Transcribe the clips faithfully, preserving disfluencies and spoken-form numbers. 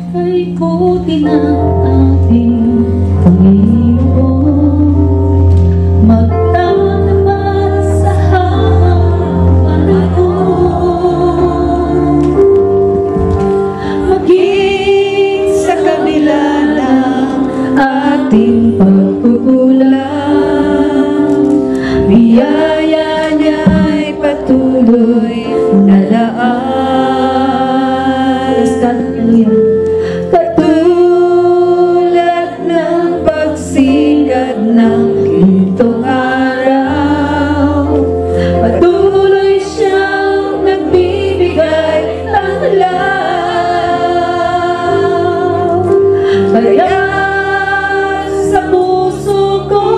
Kay puti ng ating Panginoon, magtatapat sa habang panahon. Maging sa kabila ng ating pagkukulang, biyaya niya'y patuloy na laas. Hallelujah. Katulad ng pagsikat ng gintong araw, patuloy siyang nagbibigay ng law. Kaya sa puso ko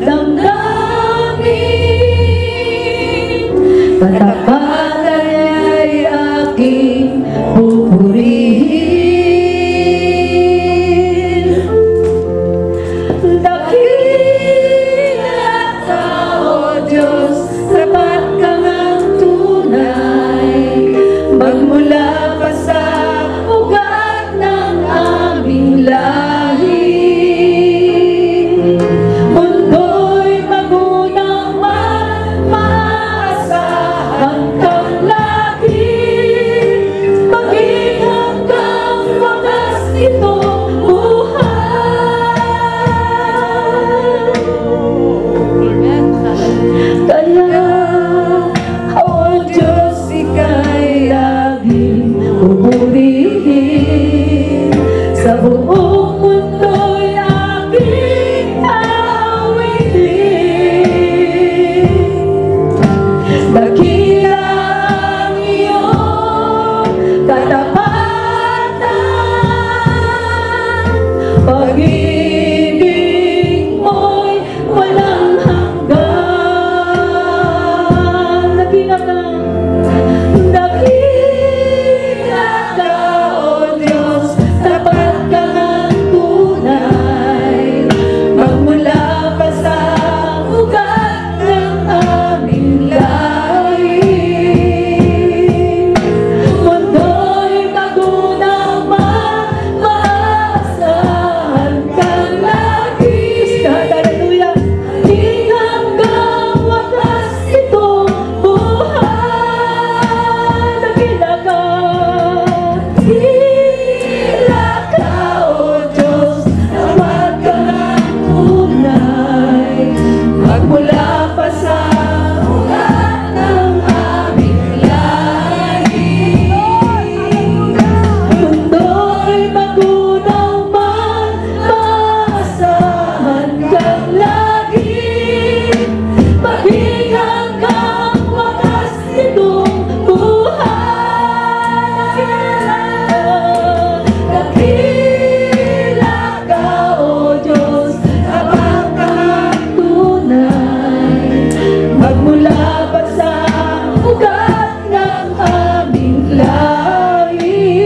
damdamin, katapatan niya'y aking pupurihin. Dakila ka, O Diyos, tapat ka ngang tunay, magmula pa sa ugat ng aming lahi. Mundo'y magunang man, maasahan kang lagi, maging hanggang wakas nitong buhay. Kaya, O Diyos, ika'y laging pupurihin, sa buong mundo'y aking awitin. Dakila ang iyong katapatan, pag-ibig mo'y walang hanggan. Dakila ka, dakila ka, O Diyos, tapat ka ngang tunay, magmula pa sa ugat ng aming lahi. Mundo'y magunaw man, maasahan kang lagi. Hallelujah. Di hanggang wakas itong buhay. Dakila ka, dakila ka, O Diyos, tapat ka ngang tunay, magmula pa sa ugat ng aming lahi. Mundo'y magunaw man, maasahan kang lagi, maging hanggang wakas nitong buhay. Dakila ka, O Diyos, tapat ka ngang tunay, magmula pa sa ugat ng aming lahi.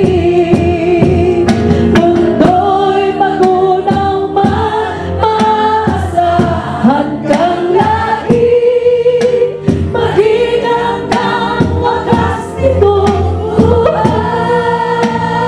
Mundo'y magunaw man, maasahan kang lagi, maging hanggang wakas nitong buhay.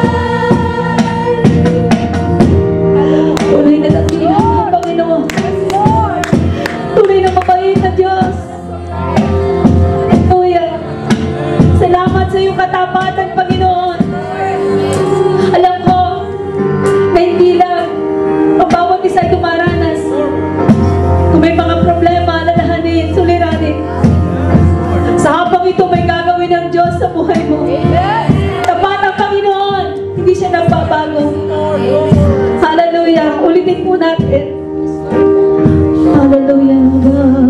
Tunay na dakila ang Panginoon, tunay na mabait na Diyos. Hallelujah. Salamat sa iyong katapatan, Panginoon. Alam ko na hindi lang ang bawat isa ay dumaranas. Kung may mga problema, alalahanin, suliranin, sa habang ito may gagawin ng Diyos sa buhay mo. Tapat ang Panginoon, hindi siya nagbabago. Hallelujah. Ulitin po natin. Hallelujah.